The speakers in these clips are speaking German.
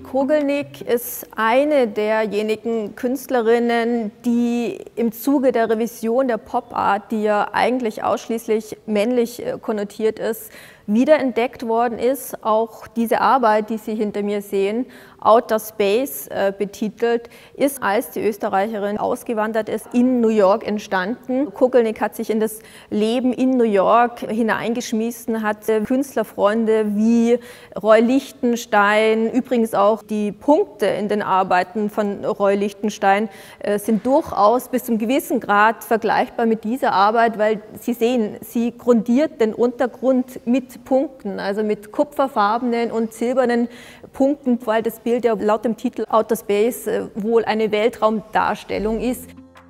Kogelnik ist eine derjenigen Künstlerinnen, die im Zuge der Revision der Pop-Art, die ja eigentlich ausschließlich männlich konnotiert ist, wiederentdeckt worden ist. Auch diese Arbeit, die Sie hinter mir sehen, Outer Space betitelt, ist, als die Österreicherin ausgewandert ist, in New York entstanden. Kogelnik hat sich in das Leben in New York hineingeschmissen, hat Künstlerfreunde wie Roy Lichtenstein, übrigens auch die Punkte in den Arbeiten von Roy Lichtenstein sind durchaus bis zum gewissen Grad vergleichbar mit dieser Arbeit, weil Sie sehen, sie grundiert den Untergrund mit Punkten, also mit kupferfarbenen und silbernen Punkten, weil das Bild ja laut dem Titel Outer Space wohl eine Weltraumdarstellung ist.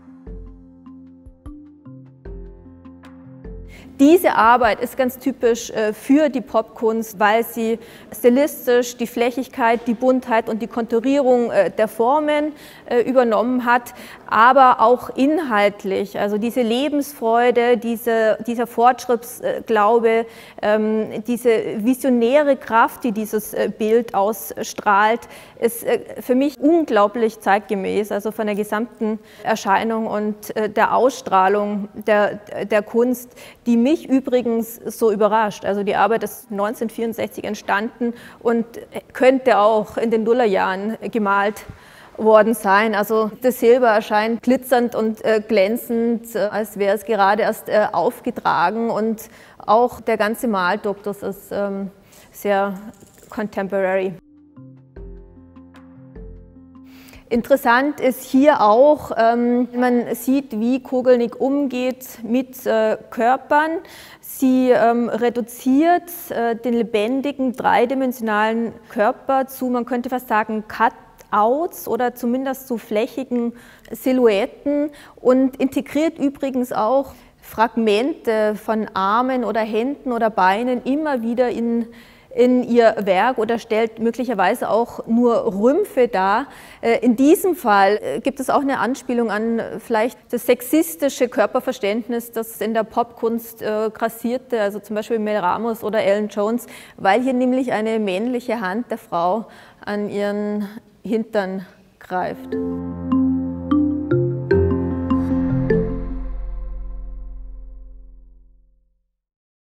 Diese Arbeit ist ganz typisch für die Popkunst, weil sie stilistisch die Flächigkeit, die Buntheit und die Konturierung der Formen übernommen hat, aber auch inhaltlich, also diese Lebensfreude, dieser Fortschrittsglaube, diese visionäre Kraft, die dieses Bild ausstrahlt, ist für mich unglaublich zeitgemäß, also von der gesamten Erscheinung und der Ausstrahlung der Kunst, die mich übrigens so überrascht. Also die Arbeit ist 1964 entstanden und könnte auch in den Nullerjahren gemalt worden sein. Also das Silber erscheint glitzernd und glänzend, als wäre es gerade erst aufgetragen, und auch der ganze Malduktus ist sehr contemporary. Interessant ist hier auch, man sieht, wie Kogelnik umgeht mit Körpern. Sie reduziert den lebendigen, dreidimensionalen Körper zu, man könnte fast sagen, Cutouts oder zumindest zu flächigen Silhouetten, und integriert übrigens auch Fragmente von Armen oder Händen oder Beinen immer wieder in ihr Werk oder stellt möglicherweise auch nur Rümpfe dar. In diesem Fall gibt es auch eine Anspielung an vielleicht das sexistische Körperverständnis, das in der Popkunst grassierte, also zum Beispiel Mel Ramos oder Ellen Jones, weil hier nämlich eine männliche Hand der Frau an ihren Hintern greift.